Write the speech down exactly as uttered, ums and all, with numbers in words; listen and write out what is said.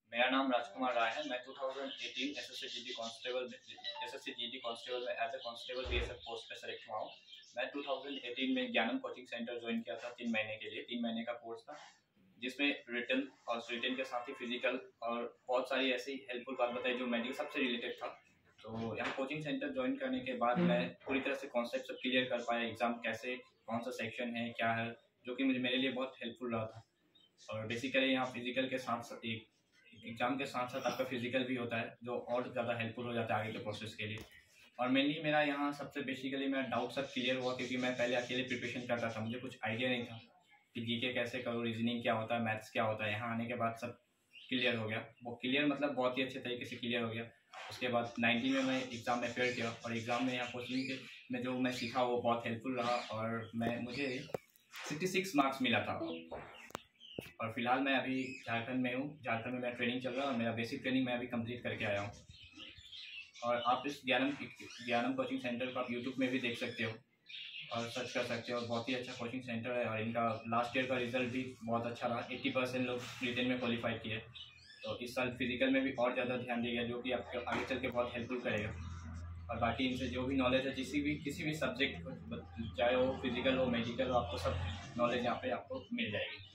मेरा नाम राजकुमार राय है। मैं two thousand eighteen SSC GD constable SSC GD constable में as a constable BSF post पे सेलेक्ट हुआ हूँ। मैं टू थाउज़ेंड एटीन में ज्ञानम कोचिंग सेंटर ज्वाइन किया था तीन महीने के लिए। तीन महीने का कोर्स था जिसमें रिटन और रिटन के साथ ही फिजिकल और बहुत सारी ऐसी हेल्पफुल बात बताई जो मेडिकल सबसे रिलेटेड था। तो यहाँ कोचिंग सेंटर ज्वाइन करने के बाद मैं पूरी तरह से कॉन्सेप्ट सब क्लियर कर पाया। एग्जाम कैसे, कौन सा सेक्शन है, क्या है, जो कि मुझे मेरे लिए बहुत हेल्पफुल रहा था। और बेसिकली यहाँ फिजिकल के साथ साथ एक एग्जाम के साथ साथ आपका फिजिकल भी होता है जो और ज़्यादा हेल्पफुल हो जाता है आगे के प्रोसेस के लिए। और मेनली मेरा यहाँ सबसे बेसिकली मेरा डाउट सब क्लियर हुआ क्योंकि मैं पहले अकेले प्रिपरेशन करता था, मुझे कुछ आइडिया नहीं था कि जीके कैसे करूँ, रीजनिंग क्या होता है, मैथ्स क्या होता है। यहाँ आने के बाद सब क्लियर हो गया। वो क्लियर मतलब बहुत ही अच्छे तरीके से क्लियर हो गया। उसके बाद नाइनटीन में मैं एग्ज़ाम में फेयर किया और एग्ज़ाम में यहाँ कोचिंग के में जो मैं सीखा वो बहुत हेल्पफुल रहा और मैं मुझे सिक्सटी सिक्स मार्क्स मिला था। और फिलहाल मैं अभी झारखंड में हूँ। झारखंड में मेरा ट्रेनिंग चल रहा है और मेरा बेसिक ट्रेनिंग मैं अभी कंप्लीट करके आया हूँ। और आप इस ज्ञानम ज्ञानम कोचिंग सेंटर को आप यूट्यूब में भी देख सकते हो और सर्च कर सकते हो। बहुत ही अच्छा कोचिंग सेंटर है और इनका लास्ट ईयर का रिजल्ट भी बहुत अच्छा रहा। एट्टी परसेंट लोग रिटन में क्वालिफाई किए। तो इस साल फिजिकल में भी और ज़्यादा ध्यान दिया जो कि आपको आगे चल के बहुत हेल्पफुल करेगा। और बाकी इनसे जो भी नॉलेज है किसी भी किसी भी सब्जेक्ट, चाहे वो फिजिकल हो, मेडिकल हो, आपको सब नॉलेज यहाँ पे आपको मिल जाएगी।